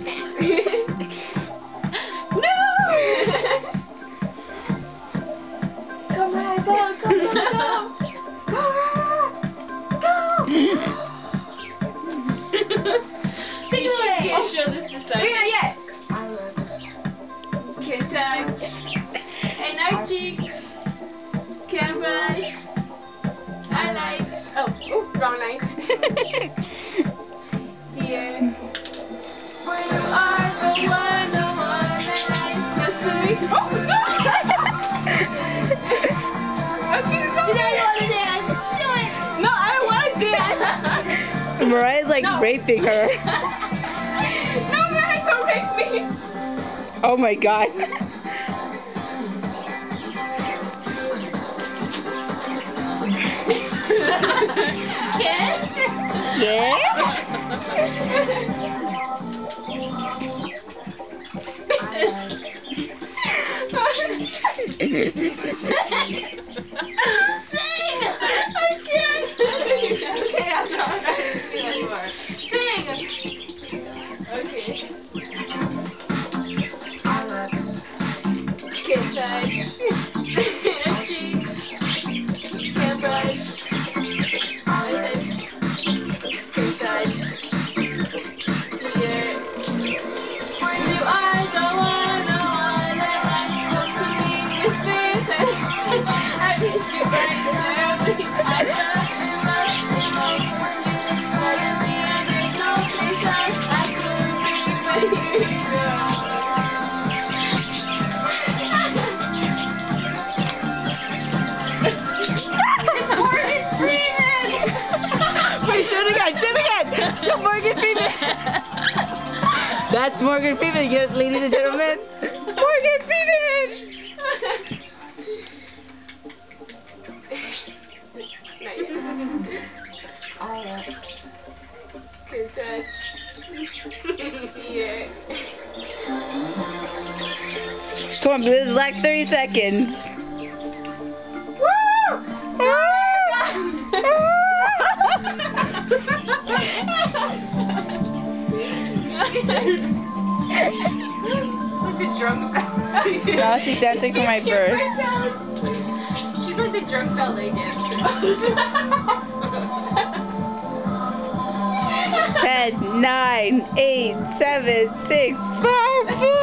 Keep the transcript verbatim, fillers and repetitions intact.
No! Come on, go, go, go, go! Go, go! Take it away! Can't show this to Simon. Wait, not yet! Our lips Can't touch. And our cheeks. Can't brush. I like. Oh, oh, wrong line. Here. When you are the one, the one that lies close to me. Oh, no! Okay, so. You know you want to dance. Do it. No, I don't want to dance. Mariah's like No. raping her. No, man, don't rape me. Oh my god. Yeah? Yeah? Sing. I can't. Okay, I'm not. Yeah, you are. Sing. Okay. Our lips Can't touch. Our cheeks. Can't brush. Our lips Can't touch. Here. When you are the one, the one that lies close to me, whispers and I wish you right there. I love you, love you, love you. Suddenly there's no place else I could be but you still. Morgan Freeman. Wait, show it again, show it again! Show Morgan Freeman! That's Morgan Freeman, yes, ladies and gentlemen. Morgan Freeman! Not yet. Our lips Can't touch. Yeah. Come on, this is like thirty seconds. Woo! like the drunk. Now she's dancing for my birds. She's like the drunk ballet dancer. Ten, nine, eight, seven, six, five, four.